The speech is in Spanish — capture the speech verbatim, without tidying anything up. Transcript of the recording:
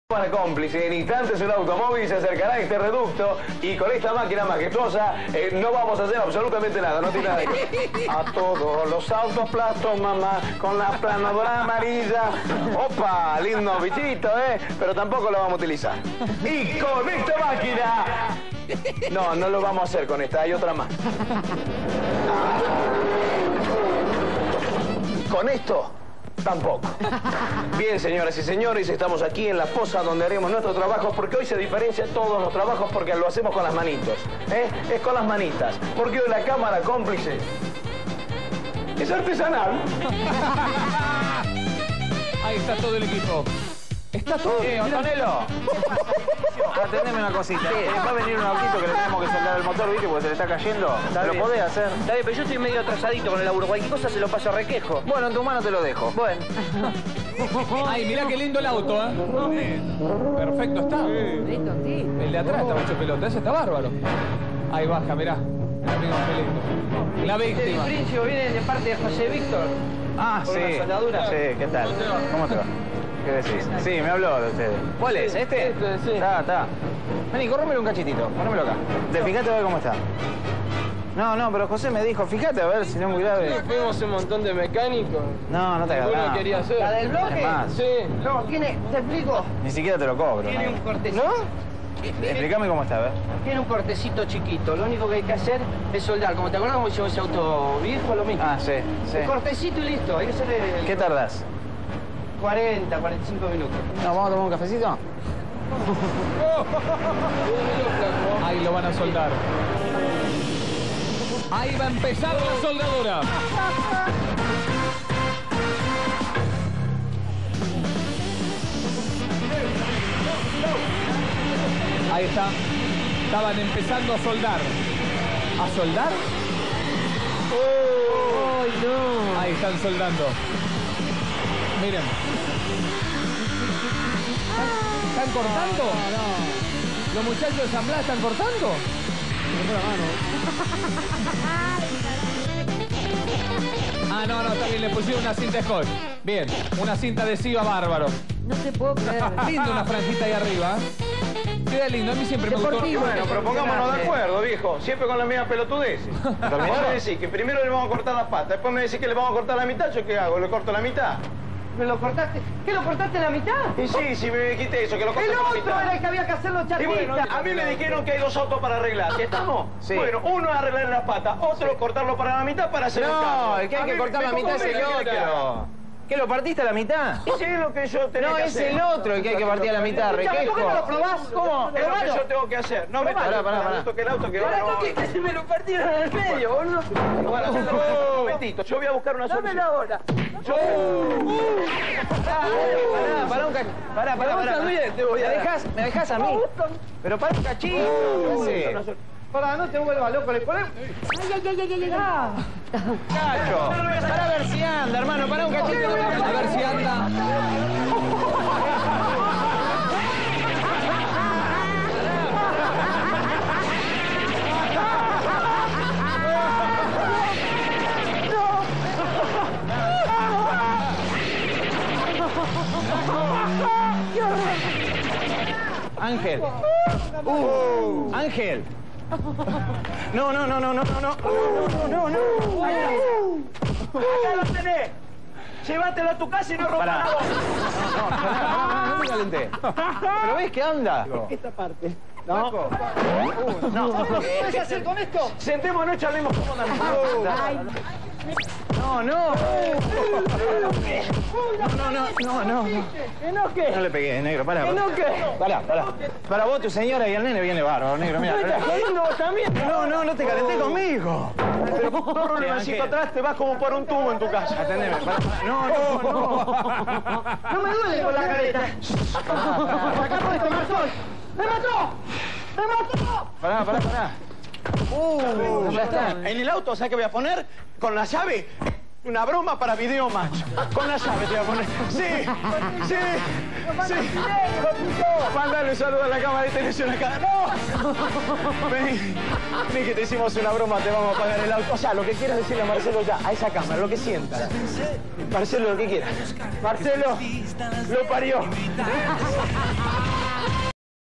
Para cómplice, en instantes un automóvil se acercará a este reducto y con esta máquina majestuosa eh, no vamos a hacer absolutamente nada, no tiene nada que... A todos los autos platos, mamá, con la planadora amarilla. Opa, lindo bichito, ¿eh? Pero tampoco lo vamos a utilizar. Y con esta máquina... No, no lo vamos a hacer con esta, hay otra más. Con esto... Tampoco. Bien, señoras y señores, estamos aquí en la posa donde haremos nuestro trabajo, porque hoy se diferencia todos los trabajos porque lo hacemos con las manitos. ¿eh? Es con las manitas. Porque hoy la cámara cómplice es artesanal. Ahí está todo el equipo. Está todo. Sí, Antonello. Atendeme una cosita. Sí. Va a venir un autito que le tenemos que soldar el motor, ¿viste? Porque se le está cayendo. ¿Se lo podés hacer? Está bien, pero yo estoy medio atrasadito con el laburo. Cualquier cosa se lo paso a requejo. Bueno, en tu mano te lo dejo. Bueno. Ay, mirá qué lindo el auto, ¿eh? Perfecto está. Lindo, sí. El de atrás está mucho pelota. Ese está bárbaro. Ahí baja, mirá. Mirá, mirá, qué lindo. La víctima. El príncipe viene de parte de José Víctor. Ah, Por sí. una soldadura. Sí, ¿qué tal? ¿Cómo te va? ¿Qué decís? Sí, me habló de ustedes. ¿Cuál es? ¿Este? Este, sí. Está, está. Vení, corrómelo un cachitito. Ponémelo acá. Te fijate a ver cómo está. No, no, pero José me dijo, fíjate a ver si no es muy grave. Fuimos un montón de mecánicos. No, no te hagas Ninguno nada. quería hacer. ¿La del bloque? Más. Sí. No, tiene, te explico. Ni siquiera te lo cobro. Tiene ¿no? un cortecito. Explícame cómo está, a ver. Tiene un cortecito chiquito. Lo único que hay que hacer es soldar. Como te acordás cómo hicimos ese auto viejo, lo mismo. Ah, sí, sí. Un cortecito y listo. Hay que hacerle el... ¿Qué tardás? cuarenta, cuarenta y cinco minutos. ¿No, vamos a tomar un cafecito? Ahí lo van a soldar. Ahí va a empezar la soldadura. Ahí está. Estaban empezando a soldar. ¿A soldar? ¡Oh, no! Ahí están soldando. Miren. ¿Están cortando? No, no. ¿Los muchachos de San Blas están cortando? Ah, no, no, también le pusieron una cinta scotch. Bien, una cinta adhesiva bárbaro. No te puedo creer. Lindo una franjita ahí arriba. Queda lindo, a mí siempre me gustó. Deportivo. Bueno, pero pongámonos de acuerdo, viejo. Siempre con la misma pelotudez. Vos me decís que primero le vamos a cortar las patas, después me decís que le vamos a cortar la mitad, ¿yo qué hago? ¿Le corto la mitad? ¿Me lo cortaste? ¿Qué, lo cortaste en la mitad? Y sí, sí, me dijiste eso, que lo corté El por la otro mitad. era el que había que hacerlo Y chatita. bueno, a mí me dijeron que hay dos autos para arreglar. ¿Estamos? Sí. Bueno, uno es arreglar las patas, otro cortarlo para la mitad para hacer un No, cambio. el que hay A que mí cortar me la mitad es el conviene que le otro. ¿Qué, lo partiste a la mitad? Y sí, es lo que yo tengo No, que es hacer. el otro el que hay que partir a la mitad, requejo. ¿Por qué no lo probás? ¿Cómo? Es lo que yo tengo que hacer. No me Pará, toques pará, el pará. auto, que el auto que Pero va, esto no. que casi me lo partieron en el medio, boludo. Bueno, un momentito, yo voy a buscar una solución. Dámelo ahora. Yo... Pará, pará un cachito. Pará, pará, pará. también te voy a ¿Me dar. dejás, me dejás a mí? Pero pará un cachito. ¿Qué haces? Pará, no te vuelvas loco, le ponemos... Ay, ay, ay, ay, ay, ay. Cacho. Pará a ver si anda, hermano. Pará un cachito. A ver si anda. Ángel. Uh, Ángel. No, no, no, no, no, no, no. No, no, no. ¡Acá lo tenés! Llévatelo a tu casa y no rompas Pará. la voz. No, pará, no me calenté. ¿Pero ves que anda? Esta parte. No. No. ¿Qué vas a hacer con esto? Sentémonos y charlemos cómodamente. No, no. No, no, no, no. ¿Que no qué? No le pegué, negro, pará. ¿Que no qué? Pará, pará. Para vos, tu señora y el nene viene bárbaro, negro, mira. ¿Me estás jodiendo vos también? No, no, no te calenté conmigo. Pero por un problemacito atrás te vas como por un tubo en tu casa. Atendeme, pará, pará. No, no, no. No me duele con la careta. Acá podés tomar sol. ¡Me mató! ¡Me mató! Pará, pará, pará. Uh, ya está. En el auto, ¿sabes qué voy a poner? Con la llave, una broma para video match. Con la llave te voy a poner. Sí, sí, sí. Mándale un saludo a la cámara de televisión acá. ¡No! Vení, vení que te hicimos una broma, te vamos a pagar el auto. O sea, lo que quieras decirle a Marcelo ya, a esa cámara, lo que sientas. Marcelo, lo que quieras. Marcelo, lo parió.